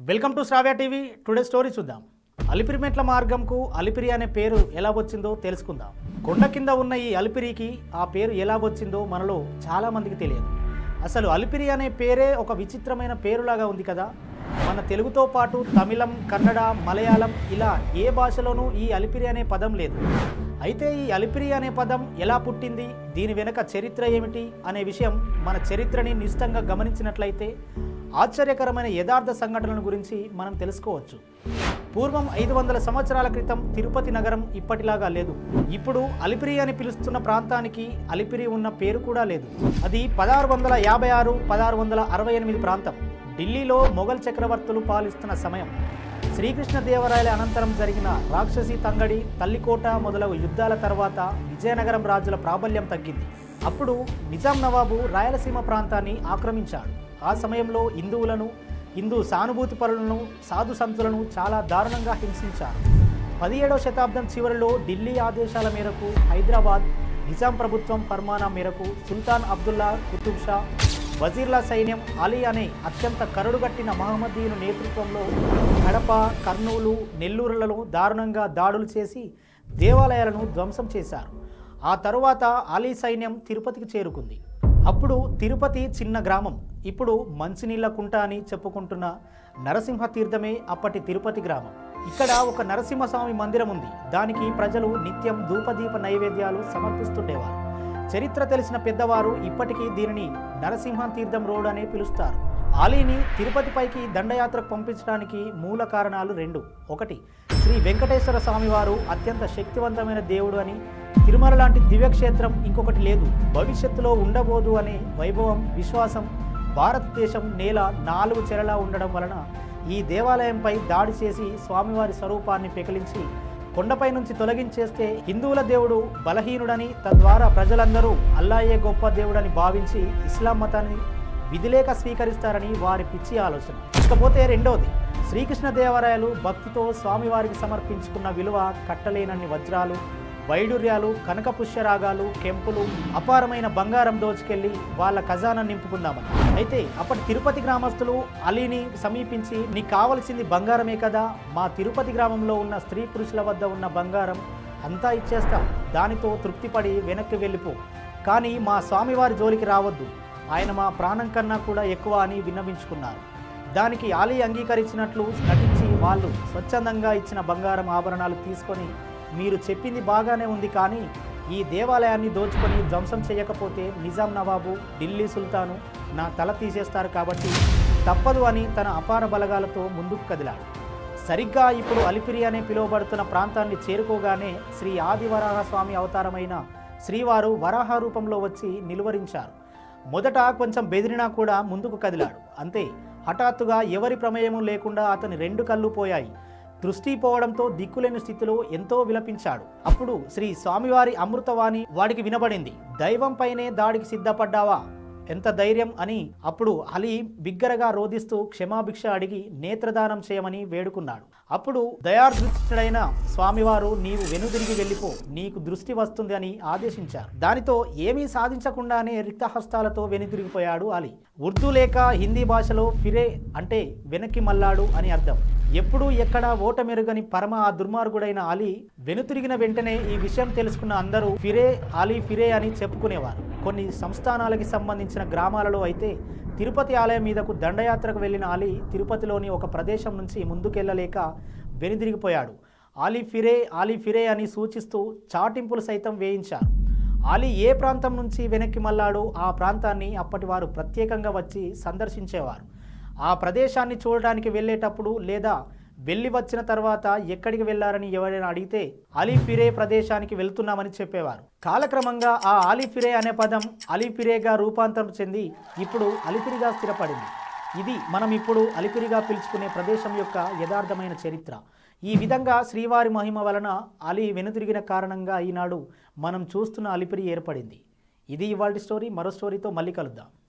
Welcome to Shravya TV. Today story చూద్దాం. అలిపిరిమెట్ల మార్గంకు అలిపిరి అనే పేరు ఎలా వచ్చిందో తెలుసుకుందాం. కొండ కింద ఉన్న ఈ అలిపిరికి ఆ పేరు ఎలా వచ్చిందో మనలో చాలా మందికి తెలియదు. అసలు అలిపిరి అనే పేరే ఒక విచిత్రమైన పేరులాగా ఉంది కదా. మన తెలుగుతో పాటు తమిళం, కన్నడ, మలయాళం ఇలా ఏ భాషలోనూ ఈ అలిపిరి అనే పదం లేదు. అయితే ఈ అలిపిరి అనే పదం ఎలా పుట్టింది, దీని వెనుక చరిత్ర ఏమిటి అనే విషయం మన చరిత్రని నిశ్చితంగా గమనించినట్లయితే ఆశ్చర్యకరమైన యథార్థ సంఘటనల గురించి మనం తెలుసుకోవచ్చు. పూర్వం 500 సంవత్సరాల క్రితం తిరుపతి నగరం ఇప్పటిలాగా లేదు. ఇప్పుడు అలిపిరి అని పిలుస్తున్న ప్రాంతానికి అలిపిరి ఉన్న పేరు కూడా లేదు. అది 1656, 1668 ప్రాంతం. ఢిల్లీలో మొఘల్ చక్రవర్తులు పాలిస్తున్న సమయం. శ్రీకృష్ణదేవరాయల అనంతరం జరిగిన రాక్షసి తంగడి, తల్లికోట మొదలగు యుద్ధాల తర్వాత విజయనగరం రాజుల ప్రాబల్యం తగ్గింది. అప్పుడు నిజాం నవాబు రాయలసీమ ప్రాంతాన్ని ఆక్రమించాడు. ఆ సమయంలో హిందూ సానుభూతి పరులను, సాధు సంతులను చాలా దారుణంగా హింసించారు. 17వ శతాబ్దం చివరిలో ఢిల్లీ ఆదేశాల మేరకు హైదరాబాద్ నిజాం ప్రభుత్వం ఫర్మానా మేరకు సుల్తాన్ అబ్దుల్లా కుతుబ్ షా, వజీర్ల సైన్యం అలీ అనే అత్యంత కరడుగట్టిన మహమ్మదీయుల నేతృత్వంలో కడప, కర్నూలు, నెల్లూరులలో దారుణంగా దాడులు చేసి దేవాలయాలను ధ్వంసం చేశారు. ఆ తరువాత అలీ సైన్యం తిరుపతికి చేరుకుంది. అప్పుడు తిరుపతి చిన్న గ్రామం. ఇప్పుడు మంచినీళ్ళ కుంట అని చెప్పుకుంటున్న నరసింహ తీర్థమే అప్పటి తిరుపతి గ్రామం. ఇక్కడ ఒక నరసింహస్వామి మందిరం ఉంది. దానికి ప్రజలు నిత్యం ధూపదీప నైవేద్యాలు సమర్పిస్తుండేవారు. చరిత్ర తెలిసిన పెద్దవారు ఇప్పటికీ దీనిని నరసింహ తీర్థం రోడ్ అనే పిలుస్తారు. అలీని తిరుపతిపైకి దండయాత్రకు పంపించడానికి మూల కారణాలు రెండు. ఒకటి, శ్రీ వెంకటేశ్వర స్వామి వారు అత్యంత శక్తివంతమైన దేవుడు అని, తిరుమల లాంటి దివ్యక్షేత్రం ఇంకొకటి లేదు, భవిష్యత్తులో ఉండబోదు అనే వైభవం, విశ్వాసం. భారతదేశం నేల 4 చెరలా ఉండడం వలన ఈ దేవాలయంపై దాడి చేసి స్వామివారి స్వరూపాన్ని పెకిలించి కొండపై నుంచి తొలగించేస్తే హిందువుల దేవుడు బలహీనుడని, తద్వారా ప్రజలందరూ అల్లాయే గొప్ప దేవుడని భావించి ఇస్లాం మతాన్ని విధిలేక స్వీకరిస్తారని వారి పిచ్చి ఆలోచన. ఇకపోతే రెండవది, శ్రీకృష్ణదేవరాయలు భక్తితో స్వామివారికి సమర్పించుకున్న విలువ కట్టలేనన్ని వజ్రాలు, వైడూర్యాలు, కనక పుష్యరాగాలు, కెంపులు, అపారమైన బంగారం దోచుకెళ్లి వాళ్ళ ఖజానా నింపుకుందామని. అయితే అప్పటి తిరుపతి గ్రామస్తులు అలీని సమీపించి, నీకు కావలసింది బంగారమే కదా, మా తిరుపతి గ్రామంలో ఉన్న స్త్రీ పురుషుల వద్ద ఉన్న బంగారం అంతా ఇచ్చేస్తాం, దానితో తృప్తిపడి వెనక్కి వెళ్ళిపో, కానీ మా స్వామివారి జోలికి రావద్దు, ఆయన మా ప్రాణం కన్నా కూడా ఎక్కువ అని విన్నవించుకున్నారు. దానికి అలీ అంగీకరించినట్లు నటించి వాళ్ళు స్వచ్ఛందంగా ఇచ్చిన బంగారం ఆభరణాలు తీసుకొని, మీరు చెప్పింది బాగానే ఉంది, కానీ ఈ దేవాలయాన్ని దోచుకొని ధ్వంసం చేయకపోతే నిజాం నవాబు, ఢిల్లీ సుల్తాను నా తల తీసేస్తారు, కాబట్టి తప్పదు అని తన అపార బలగాలతో ముందుకు కదిలాడు. సరిగ్గా ఇప్పుడు అలిపిరి అనే పిలువబడుతున్న ప్రాంతాన్ని చేరుకోగానే శ్రీ ఆదివరాహస్వామి అవతారమైన శ్రీవారు వరాహ రూపంలో వచ్చి నిలువరించారు. మొదట కొంచెం బెదిరినా కూడా ముందుకు కదిలాడు. అంతే, హఠాత్తుగా ఎవరి ప్రమేయము లేకుండా అతని 2 కళ్ళు పోయాయి. దృష్టి పోవడంతో దిక్కులేని స్థితిలో ఎంతో విలపించాడు. అప్పుడు శ్రీ స్వామివారి అమృతవాణి వాడికి వినబడింది. దైవంపైనే దాడికి సిద్ధపడ్డావా, ఎంత ధైర్యం అని. అప్పుడు అలీ బిగ్గరగా రోధిస్తూ క్షమాభిక్ష అడిగి నేత్రదానం చేయమని వేడుకున్నాడు. అప్పుడు దయాదృష్టుడైన స్వామివారు, నీవు వెనుదిరిగి వెళ్ళిపో, నీకు దృష్టి వస్తుంది అని ఆదేశించారు. దానితో ఏమీ సాధించకుండానే రిక్తహస్తాలతో వెనుదిరిగిపోయాడు అలీ. ఉర్దూ లేక హిందీ భాషలో ఫిరే అంటే వెనక్కి మల్లాడు అని అర్థం. ఎప్పుడూ ఎక్కడా ఓటమెరుగని పరమ ఆ దుర్మార్గుడైన అలీ వెనుతిరిగిన వెంటనే ఈ విషయం తెలుసుకున్న అందరూ ఫిరే, అలీ ఫిరే అని చెప్పుకునేవారు. కొన్ని సంస్థానాలకి సంబంధించిన గ్రామాలలో అయితే తిరుపతి ఆలయం మీదకు దండయాత్రకు వెళ్ళిన అలీ తిరుపతిలోని ఒక ప్రదేశం నుంచి ముందుకెళ్ళలేక వెనుదిరిగిపోయాడు. అలీ ఫిరే అని సూచిస్తూ చాటింపులు సైతం వేయించారు. అలీ ఏ ప్రాంతం నుంచి వెనక్కి మళ్ళాడో ఆ ప్రాంతాన్ని అప్పటి వారు ప్రత్యేకంగా వచ్చి సందర్శించేవారు. ఆ ప్రదేశాన్ని చూడడానికి వెళ్ళేటప్పుడు లేదా వెళ్ళి వచ్చిన తర్వాత ఎక్కడికి వెళ్ళారని ఎవరైనా అడిగితే అలీ ఫిరే ప్రదేశానికి వెళ్తున్నామని చెప్పేవారు. కాలక్రమంగా ఆ అలీ ఫిరే అనే పదం అలీ ఫిరేగా రూపాంతరం చెంది ఇప్పుడు అలిపిరిగా స్థిరపడింది. ఇది మనం ఇప్పుడు అలిపిరిగా పిలుచుకునే ప్రదేశం యొక్క యథార్థమైన చరిత్ర. ఈ విధంగా శ్రీవారి మహిమ వలన అలీ వెనుతిరిగిన కారణంగా ఈనాడు మనం చూస్తున్న అలిపిరి ఏర్పడింది. ఇది ఇవాల్టి స్టోరీ. మరో స్టోరీతో మళ్ళీ కలుద్దాం.